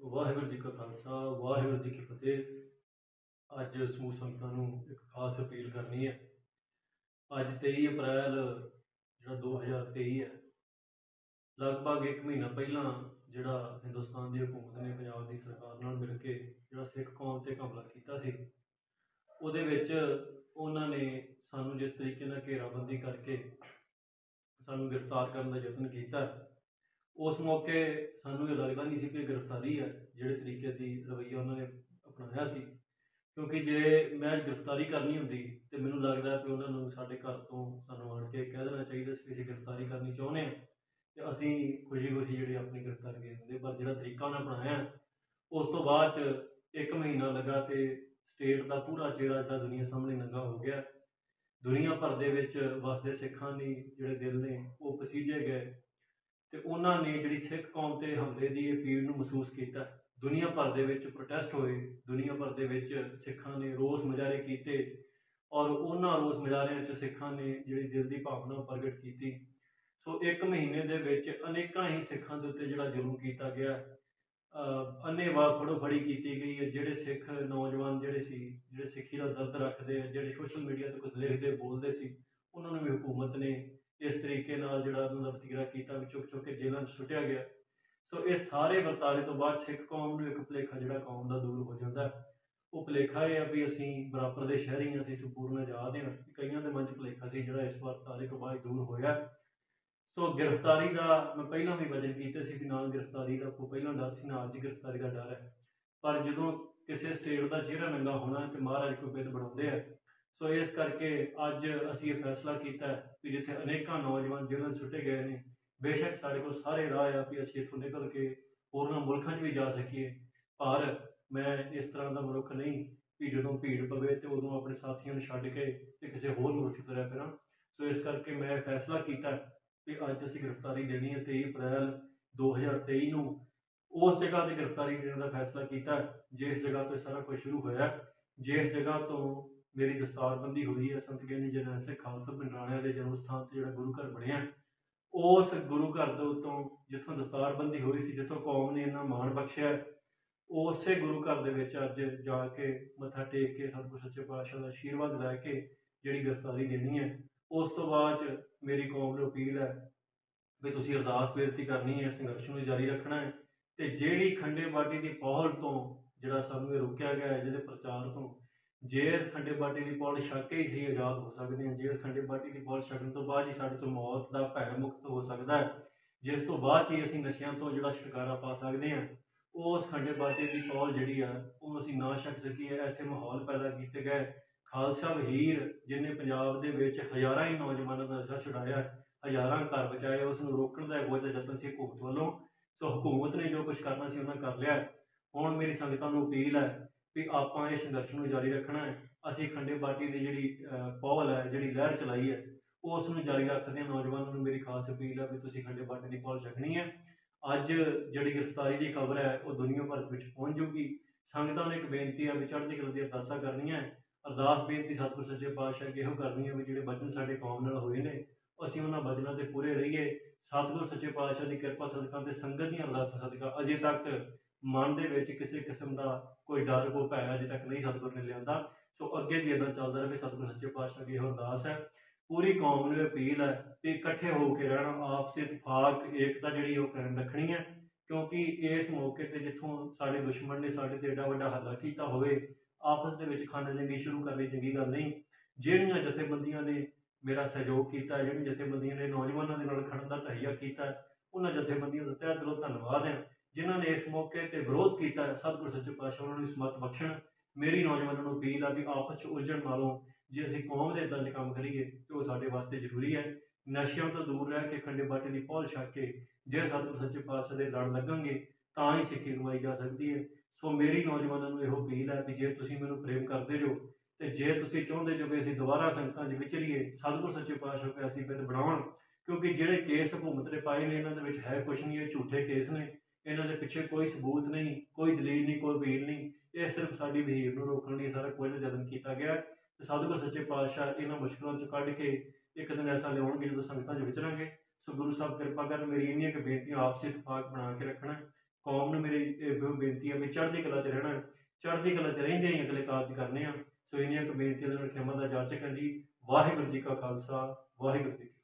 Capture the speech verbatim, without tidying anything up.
ਵਾਹਿਗੁਰੂ ਜੀ ਕਾ ਖਾਲਸਾ ਵਾਹਿਗੁਰੂ ਜੀ ਕੀ ਫਤਿਹ। ਅੱਜ ਸਮੂਹ ਸੰਗਤਾਂ ਨੂੰ ਇੱਕ ਖਾਸ ਅਪੀਲ ਕਰਨੀ ਹੈ। ਅੱਜ ਤੇਈ ਅਪ੍ਰੈਲ ਜਿਹੜਾ ਦੋ ਹਜ਼ਾਰ ਤੇਈ ਹੈ, ਲਗਭਗ ਇੱਕ ਮਹੀਨਾ ਪਹਿਲਾਂ ਜਿਹੜਾ ਹਿੰਦੁਸਤਾਨ ਦੀ ਹਕੂਮਤ ਨੇ ਪੰਜਾਬ ਦੀ ਸਰਕਾਰ ਨਾਲ ਮਿਲ ਕੇ ਜਿਹੜਾ ਸਿੱਖ ਕੌਮ ਤੇ ਹਮਲਾ ਕੀਤਾ ਸੀ, ਉਹਦੇ ਵਿੱਚ ਉਹਨਾਂ ਨੇ ਸਾਨੂੰ ਜਿਸ ਤਰੀਕੇ ਨਾਲ ਘੇਰਾਬੰਦੀ ਕਰਕੇ ਸਾਨੂੰ ਗ੍ਰਿਫਤਾਰ ਕਰਨ ਦਾ ਯਤਨ ਕੀਤਾ, ਉਸ ਮੌਕੇ ਸਾਨੂੰ ਇਹ ਲੱਗਦਾ नहीं सी कि गिरफ्तारी है ਜਿਹੜੇ ਤਰੀਕੇ ਦੀ ਰਵੱਈਆ ਉਹਨਾਂ ਨੇ ਅਪਣਾਇਆ ਸੀ। ਕਿਉਂਕਿ ਜੇ ਮੈਂ ਗ੍ਰਿਫਤਾਰੀ ਕਰਨੀ ਹੁੰਦੀ ਤੇ ਮੈਨੂੰ ਲੱਗਦਾ ਕਿ ਉਹਨਾਂ ਨੂੰ ਸਾਡੇ ਘਰ ਤੋਂ ਸਾਨੂੰ ਆਣ ਕੇ ਕਹਿ ਦੇਣਾ ਚਾਹੀਦਾ ਸੀ ਕਿ ਅਸੀਂ ਗ੍ਰਿਫਤਾਰੀ ਕਰਨੀ ਚਾਹੁੰਦੇ ਹਾਂ ਤੇ ਅਸੀਂ ਖੁਸ਼ੀ ਖੁਸ਼ੀ ਜਿਹੜੀ ਆਪਣੀ ਗ੍ਰਿਫਤਾਰੀ ਦੇ ਦਿੰਦੇ। ਪਰ ਜਿਹੜਾ ਤਰੀਕਾ ਉਹਨਾਂ ਅਪਣਾਇਆ, ਉਸ ਤੋਂ ਬਾਅਦ 'ਚ ਇੱਕ ਮਹੀਨਾ ਲੱਗਾ ਤੇ ਸਟੇਟ ਦਾ ਪੂਰਾ ਚਿਹਰਾ ਜਿਹੜਾ ਦੁਨੀਆ ਸਾਹਮਣੇ ਨੰਗਾ ਹੋ ਗਿਆ। ਦੁਨੀਆ ਭਰ ਦੇ ਵਿੱਚ ਵਸਦੇ ਸਿੱਖਾਂ ਦੀ ਜਿਹੜੇ ਦਿਲ ਨੇ ਉਹ ਪਸੀਜੇ ਗਏ ਤੇ ਉਹਨਾਂ ਨੇ ਜਿਹੜੀ ਸਿੱਖ ਕੌਮ ਤੇ ਹਮਲੇ ਦੀ ਇਹ ਪੀੜ ਨੂੰ ਮਹਿਸੂਸ ਕੀਤਾ। ਦੁਨੀਆ ਭਰ ਦੇ ਵਿੱਚ ਪ੍ਰੋਟੈਸਟ ਹੋਏ, ਦੁਨੀਆ ਭਰ ਦੇ ਵਿੱਚ ਸਿੱਖਾਂ ਨੇ ਰੋਸ ਮੁਜ਼ਾਹਰੇ ਕੀਤੇ ਔਰ ਉਹਨਾਂ ਰੋਸ ਮੁਜ਼ਾਹਰਿਆਂ 'ਚ ਸਿੱਖਾਂ ਨੇ ਜਿਹੜੀ ਦਿਲ ਦੀ ਭਾਵਨਾ ਪ੍ਰਗਟ ਕੀਤੀ। ਸੋ ਇੱਕ ਮਹੀਨੇ ਦੇ ਵਿੱਚ ਅਨੇਕਾਂ ਹੀ ਸਿੱਖਾਂ ਦੇ ਉੱਤੇ ਜਿਹੜਾ ਜ਼ੁਲਮ ਕੀਤਾ ਗਿਆ, ਅੰਨ੍ਹੇਵਾਹ ਫੜੋ ਫੜੀ ਕੀਤੀ ਗਈ ਹੈ। ਜਿਹੜੇ ਸਿੱਖ ਨੌਜਵਾਨ ਜਿਹੜੇ ਸੀ, ਜਿਹੜੇ ਸਿੱਖੀ ਦਾ ਦਰਦ ਰੱਖਦੇ ਆ, ਜਿਹੜੇ ਸੋਸ਼ਲ ਮੀਡੀਆ 'ਤੇ ਕੁਝ ਲਿਖਦੇ ਬੋਲਦੇ ਸੀ, ਉਹਨਾਂ ਨੂੰ ਵੀ ਹਕੂਮਤ ਨੇ ਇਸ ਤਰੀਕੇ ਨਾਲ ਜਿਹੜਾ ਉਹਨਾਂ ਦਾ ਵਤੀਰਾ ਕੀਤਾ ਵੀ ਚੁੱਕ ਚੁੱਕ ਕੇ ਜੇਲ੍ਹਾਂ 'ਚ ਸੁੱਟਿਆ ਗਿਆ। ਸੋ ਇਹ ਸਾਰੇ ਵਰਤਾਰੇ ਤੋਂ ਬਾਅਦ ਸਿੱਖ ਕੌਮ ਨੂੰ ਇੱਕ ਭੁਲੇਖਾ ਜਿਹੜਾ ਕੌਮ ਦਾ ਦੂਰ ਹੋ ਜਾਂਦਾ। ਉਹ ਭੁਲੇਖਾ ਇਹ ਆ ਵੀ ਅਸੀਂ ਬਰਾਬਰ ਦੇ ਸ਼ਹਿਰੀ ਹਾਂ, ਅਸੀਂ ਸੰਪੂਰਨ ਆਜ਼ਾਦ ਹਾਂ। ਕਈਆਂ ਦੇ ਮਨ 'ਚ ਭੁਲੇਖਾ ਸੀ ਜਿਹੜਾ ਇਸ ਵਰਤਾਰੇ ਤੋਂ ਬਾਅਦ ਦੂਰ ਹੋਇਆ। ਸੋ ਗ੍ਰਿਫਤਾਰੀ ਦਾ ਮੈਂ ਪਹਿਲਾਂ ਵੀ ਵਚਨ ਕੀਤੇ ਸੀ ਕਿ ਨਾ ਗ੍ਰਿਫਤਾਰੀ ਦਾ ਕੋਈ ਪਹਿਲਾਂ ਡਰ ਸੀ, ਨਾ ਅੱਜ ਗ੍ਰਿਫਤਾਰੀ ਦਾ ਡਰ ਹੈ। ਪਰ ਜਦੋਂ ਕਿਸੇ ਸਟੇਟ ਦਾ ਚਿਹਰਾ ਨੰਗਾ ਹੋਣਾ ਤੇ ਮਹਾਰਾਜ ਕੋਈ ਬਿੱਦ ਬਣਾਉਂਦੇ ਆ। ਸੋ ਇਸ ਕਰਕੇ ਅੱਜ ਅਸੀਂ ਇਹ ਫੈਸਲਾ ਕੀਤਾ ਕਿ ਜਿੱਥੇ ਅਨੇਕਾਂ ਨੌਜਵਾਨ ਜੇਲ੍ਹਾਂ 'ਚ ਸੁੱਟੇ ਗਏ ਨੇ, ਬੇਸ਼ੱਕ ਸਾਡੇ ਕੋਲ ਸਾਰੇ ਰਾਹ ਆ ਵੀ ਅਸੀਂ ਇੱਥੋਂ ਨਿਕਲ ਕੇ ਹੋਰਨਾਂ ਮੁਲਕਾਂ 'ਚ ਵੀ ਜਾ ਸਕੀਏ, ਪਰ ਮੈਂ ਇਸ ਤਰ੍ਹਾਂ ਦਾ ਮਨੁੱਖ ਨਹੀਂ ਵੀ ਜਦੋਂ ਭੀੜ ਪਵੇ ਤੇ ਉਦੋਂ ਆਪਣੇ ਸਾਥੀਆਂ ਨੂੰ ਛੱਡ ਕੇ ਤੇ ਕਿਸੇ ਹੋਰ ਮੁਲਕ 'ਚ ਤੁਰਿਆ ਫਿਰਾਂ। ਸੋ ਇਸ ਕਰਕੇ ਮੈਂ ਫੈਸਲਾ ਕੀਤਾ ਵੀ ਅੱਜ ਅਸੀਂ ਗ੍ਰਿਫਤਾਰੀ ਦੇਣੀ ਹੈ। ਤੇਈ ਅਪ੍ਰੈਲ ਦੋ ਹਜ਼ਾਰ ਤੇਈ ਨੂੰ ਉਸ ਜਗ੍ਹਾ 'ਤੇ ਗ੍ਰਿਫਤਾਰੀ ਦੇਣ ਦਾ ਫੈਸਲਾ ਕੀਤਾ ਜਿਸ ਜਗ੍ਹਾ ਤੋਂ ਸਾਰਾ ਕੁਝ ਸ਼ੁਰੂ ਹੋਇਆ, ਜਿਸ ਜਗ੍ਹਾ ਤੋਂ ਮੇਰੀ ਦਸਤਾਰਬੰਦੀ ਹੋਈ ਹੈ। ਸੰਤ ਗਿਆਨੀ ਜਰਨੈਲ ਸਿੰਘ ਖਾਲਸਾ ਪਿੰਡ ਰਾਣਿਆਂ ਦੇ ਜਨਮ ਸਥਾਨ 'ਤੇ ਜਿਹੜਾ ਗੁਰੂ ਘਰ ਬਣਿਆ, ਉਸ ਗੁਰੂ ਘਰ ਦੇ ਉੱਤੋਂ ਜਿੱਥੋਂ ਦਸਤਾਰਬੰਦੀ ਹੋਈ ਸੀ, ਜਿੱਥੋਂ ਕੌਮ ਨੇ ਇੰਨਾ ਮਾਣ ਬਖਸ਼ਿਆ, ਉਸੇ ਗੁਰੂ ਘਰ ਦੇ ਵਿੱਚ ਅੱਜ ਜਾ ਕੇ ਮੱਥਾ ਟੇਕ ਕੇ ਸਤਿਗੁਰ ਸੱਚੇ ਪਾਤਸ਼ਾਹ ਦਾ ਆਸ਼ੀਰਵਾਦ ਲੈ ਕੇ ਜਿਹੜੀ ਗ੍ਰਿਫਤਾਰੀ ਦੇਣੀ ਹੈ। ਉਸ ਤੋਂ ਬਾਅਦ 'ਚ ਮੇਰੀ ਕੌਮ ਨੂੰ ਅਪੀਲ ਹੈ ਵੀ ਤੁਸੀਂ ਅਰਦਾਸ ਬੇਨਤੀ ਕਰਨੀ ਹੈ, ਸੰਘਰਸ਼ ਨੂੰ ਜਾਰੀ ਰੱਖਣਾ ਹੈ ਤੇ ਜਿਹੜੀ ਖੰਡੇ ਬਾਟੀ ਦੀ ਪਹੁਲ ਤੋਂ ਜਿਹੜਾ ਸਾਨੂੰ ਇਹ ਰੋਕਿਆ ਗਿਆ ਹੈ, ਜਿਹਦੇ ਪ੍ਰਚਾਰ ਤੋਂ, ਜੇ ਇਸ ਖੰਡੇ ਬਾਟੀ ਦੀ ਪੌਲ ਛੱਕ ਕੇ ਹੀ ਅਸੀਂ ਆਜ਼ਾਦ ਹੋ ਸਕਦੇ ਹਾਂ। ਜੇ ਇਸ ਖੰਡੇ ਬਾਟੀ ਦੀ ਪੌਲ ਛਕਣ ਤੋਂ ਬਾਅਦ ਹੀ ਸਾਡੇ ਤੋਂ ਮੌਤ ਦਾ ਭੈ ਮੁਕਤ ਹੋ ਸਕਦਾ ਹੈ, ਜਿਸ ਤੋਂ ਬਾਅਦ ਹੀ ਅਸੀਂ ਨਸ਼ਿਆਂ ਤੋਂ ਜਿਹੜਾ ਛੁਟਕਾਰਾ ਪਾ ਸਕਦੇ ਹਾਂ। ਉਸ ਖੰਡੇ ਬਾਟੀ ਦੀ ਪੌਲ ਜਿਹੜੀ ਆ ਉਹ ਅਸੀਂ ਨਾ ਛਕ ਸਕੀਏ, ਐਸੇ ਮਾਹੌਲ ਪੈਦਾ ਕੀਤੇ ਗਏ। ਖਾਲਸਾ ਵਹੀਰ ਜਿਹਨੇ ਪੰਜਾਬ ਦੇ ਵਿੱਚ ਹਜ਼ਾਰਾਂ ਹੀ ਨੌਜਵਾਨਾਂ ਦਾ ਨਸ਼ਾ ਛੁਡਾਇਆ, ਹਜ਼ਾਰਾਂ ਘਰ ਬਚਾਏ, ਉਸ ਨੂੰ ਰੋਕਣ ਦਾ ਬਹੁਤ ਯਤਨ ਸੀ ਹਕੂਮਤ ਵੱਲੋਂ। ਸੋ ਹਕੂਮਤ ਨੇ ਜੋ ਕੁਝ ਕਰਨਾ ਸੀ ਉਹਨਾਂ ਕਰ ਲਿਆ। ਹੁਣ ਮੇਰੀ ਸੰਗਤਾਂ ਨੂੰ ਅਪੀਲ ਹੈ ਵੀ ਆਪਾਂ ਇਹ ਸੰਘਰਸ਼ ਨੂੰ ਜਾਰੀ ਰੱਖਣਾ ਹੈ। ਅਸੀਂ ਖੰਡੇ ਬਾਟੀ ਦੀ ਜਿਹੜੀ ਪਹੁਲ ਹੈ, ਜਿਹੜੀ ਲਹਿਰ ਚਲਾਈ ਹੈ, ਉਸ ਨੂੰ ਜਾਰੀ ਰੱਖਦੇ ਹਾਂ। ਨੌਜਵਾਨਾਂ ਨੂੰ ਮੇਰੀ ਖਾਸ ਅਪੀਲ ਹੈ ਵੀ ਤੁਸੀਂ ਖੰਡੇ ਬਾਟੀ ਦੀ ਪਹੁਲ ਛਕਣੀ ਹੈ। ਅੱਜ ਜਿਹੜੀ ਗ੍ਰਿਫਤਾਰੀ ਦੀ ਖਬਰ ਹੈ ਉਹ ਦੁਨੀਆ ਭਰ ਵਿੱਚ ਪਹੁੰਚ ਜੂਗੀ। ਸੰਗਤਾਂ ਨੂੰ ਇੱਕ ਬੇਨਤੀ ਹੈ ਵੀ ਚੜ੍ਹਦੀ ਕਲਾ ਦੀਆਂ ਅਰਦਾਸਾਂ ਕਰਨੀਆਂ। ਅਰਦਾਸ ਬੇਨਤੀ ਸਤਿਗੁਰ ਸੱਚੇ ਪਾਤਸ਼ਾਹ ਅੱਗੇ ਇਹੋ ਕਰਨੀ ਹੈ ਵੀ ਜਿਹੜੇ ਬਚਨ ਸਾਡੇ ਕੌਮ ਨਾਲ ਹੋਏ ਨੇ, ਅਸੀਂ ਉਹਨਾਂ ਬਚਨਾਂ 'ਤੇ ਪੂਰੇ ਰਹੀਏ। ਸਤਿਗੁਰ ਸੱਚੇ ਪਾਤਸ਼ਾਹ ਦੀ ਕਿਰਪਾ ਸਦਕਾ ਤੇ ਸੰਗਤ ਦੀਆਂ ਅਰਦਾਸਾਂ ਸਦਕਾ ਅਜੇ ਤੱਕ ਮਨ ਦੇ ਵਿੱਚ ਕਿਸੇ ਕਿਸਮ ਦਾ ਕੋਈ ਡਰ, ਕੋਈ ਭੈ ਅਜੇ ਤੱਕ ਨਹੀਂ ਸਤਿਗੁਰ ਨੇ ਲਿਆਂਦਾ। ਸੋ ਅੱਗੇ ਵੀ ਇੱਦਾਂ ਚੱਲਦਾ ਰਹੇ। ਸਤਿਗੁਰ ਸੱਚੇ ਪਾਤਸ਼ਾਹ ਦੀ ਇਹੋ ਅਰਦਾਸ ਹੈ। ਪੂਰੀ ਕੌਮ ਨੂੰ ਅਪੀਲ ਹੈ ਕਿ ਇਕੱਠੇ ਹੋ ਕੇ ਰਹਿਣਾ, ਆਪਸੀ ਇਤਫਾਕ ਏਕਤਾ ਜਿਹੜੀ ਉਹ ਕਾਇਮ ਰੱਖਣੀ ਹੈ। ਕਿਉਂਕਿ ਇਸ ਮੌਕੇ 'ਤੇ ਜਿੱਥੋਂ ਸਾਡੇ ਦੁਸ਼ਮਣ ਨੇ ਸਾਡੇ 'ਤੇ ਐਡਾ ਵੱਡਾ ਹਮਲਾ ਕੀਤਾ ਹੋਵੇ, ਆਪਸ ਦੇ ਵਿੱਚ ਖਾਨਾ ਜੰਗੀ ਸ਼ੁਰੂ ਕਰਨੀ ਚੰਗੀ ਗੱਲ ਨਹੀਂ। ਜਿਹੜੀਆਂ ਜਥੇਬੰਦੀਆਂ ਨੇ ਮੇਰਾ ਸਹਿਯੋਗ ਕੀਤਾ, ਜਿਹੜੀਆਂ ਜਥੇਬੰਦੀਆਂ ਨੇ ਨੌਜਵਾਨਾਂ ਦੇ ਨਾਲ ਖੜਨ ਦਾ ਤਹਈਆ ਕੀਤਾ, ਉਹਨਾਂ ਜਥੇਬੰਦੀਆਂ ਦਾ ਤਹਿ ਦਿਲੋਂ ਧੰਨਵਾਦ ਹੈ। ਜਿਨ੍ਹਾਂ ਨੇ ਇਸ ਮੌਕੇ 'ਤੇ ਵਿਰੋਧ ਕੀਤਾ, ਸਤਿਗੁਰ ਸੱਚੇ ਪਾਤਸ਼ਾਹ ਉਹਨਾਂ ਨੂੰ ਸਮਤ ਬਖਸ਼ਣ। ਮੇਰੀ ਨੌਜਵਾਨਾਂ ਨੂੰ ਅਪੀਲ ਆ ਵੀ ਆਪਸ 'ਚ ਉਲਝਣ ਨਾਲੋਂ ਜੇ ਅਸੀਂ ਕੌਮ ਦੇ ਇੱਦਾਂ ਦੇ ਕੰਮ ਕਰੀਏ ਤਾਂ ਉਹ ਸਾਡੇ ਵਾਸਤੇ ਜ਼ਰੂਰੀ ਹੈ। ਨਸ਼ਿਆਂ ਤੋਂ ਦੂਰ ਰਹਿ ਕੇ ਖੰਡੇ ਬਾਟੀ ਦੀ ਪਹੁਲ ਛੱਕ ਕੇ ਜੇ ਸਤਿਗੁਰ ਸੱਚੇ ਪਾਤਸ਼ਾਹ ਦੇ ਲੜ ਲੱਗਣਗੇ ਤਾਂ ਹੀ ਸਿੱਖੀ ਕਮਾਈ ਜਾ ਸਕਦੀ ਹੈ। ਸੋ ਮੇਰੀ ਨੌਜਵਾਨਾਂ ਨੂੰ ਇਹੋ ਅਪੀਲ ਹੈ ਵੀ ਜੇ ਤੁਸੀਂ ਮੈਨੂੰ ਪ੍ਰੇਮ ਕਰਦੇ ਜੋ ਤੇ ਜੇ ਤੁਸੀਂ ਚਾਹੁੰਦੇ ਜੋ ਕਿ ਅਸੀਂ ਦੁਬਾਰਾ ਸੰਗਤਾਂ 'ਚ ਵਿਚਰੀਏ, ਸਤਿਗੁਰ ਸੱਚੇ ਪਾਤਸ਼ਾਹ ਕੋਈ ਐਸੀ ਬਿੱਦ ਬਣਾਉਣ। ਕਿਉਂਕਿ ਜਿਹੜੇ ਕੇਸ ਹਕੂਮਤ ਨੇ ਪਾਏ ਨੇ ਇਹਨਾਂ ਦੇ ਵਿੱਚ ਹੈ ਕੁਛ ਨਹੀਂ, ਇਹ ਝੂਠੇ ਕੇਸ ਨੇ। ਇਹਨਾਂ ਦੇ ਪਿੱਛੇ ਕੋਈ ਸਬੂਤ ਨਹੀਂ, ਕੋਈ ਦਲੀਲ ਨਹੀਂ, ਕੋਈ ਵਕੀਲ ਨਹੀਂ। ਇਹ ਸਿਰਫ ਸਾਡੀ ਵਹੀਰ ਨੂੰ ਰੋਕਣ ਲਈ ਸਾਰਾ ਕੁਝ ਯਤਨ ਕੀਤਾ ਗਿਆ ਤੇ ਸਤਿਗੁਰ ਸੱਚੇ ਪਾਤਸ਼ਾਹ ਇਹਨਾਂ ਮੁਸ਼ਕਲਾਂ 'ਚੋਂ ਕੱਢ ਕੇ ਇੱਕ ਦਿਨ ਐਸਾ ਲਿਆਉਣਗੇ ਜਦੋਂ ਸੰਗਤਾਂ 'ਚ ਵਿਚਰਾਂਗੇ। ਸੋ ਗੁਰੂ ਸਾਹਿਬ ਕਿਰਪਾ ਕਰਨ। ਮੇਰੀ ਇੰਨੀਆਂ ਕੁ ਬੇਨਤੀਆਂ, ਆਪਸੀ ਇਤਫਾਕ ਬਣਾ ਕੇ ਰੱਖਣਾ ਕੌਮ ਨੂੰ ਮੇਰੀ ਇਹੋ ਬੇਨਤੀ ਹੈ ਵੀ ਚੜ੍ਹਦੀ ਕਲਾ 'ਚ ਰਹਿਣਾ, ਚੜ੍ਹਦੀ ਕਲਾ 'ਚ ਰਹਿੰਦੇ ਹੀ ਅਗਲੇ ਕਾਰਜ ਕਰਨੇ ਆ। ਸੋ ਇੰਨੀਆਂ ਕੁ ਬੇਨਤੀਆਂ ਨਾਲ ਖਿਮਾ ਦਾ ਜਾ ਸਕਣ ਜੀ। ਵਾਹਿਗੁਰੂ ਜੀ ਕਾ ਖਾਲਸਾ, ਵਾਹਿਗੁਰੂ ਜੀ ਕੀ ਫਤਿਹ।